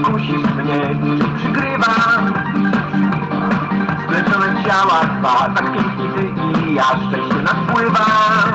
kusisz mnie, przygrywa. Splecione ciała dwa, tak pięknie ty i ja, szczęście nas pływa.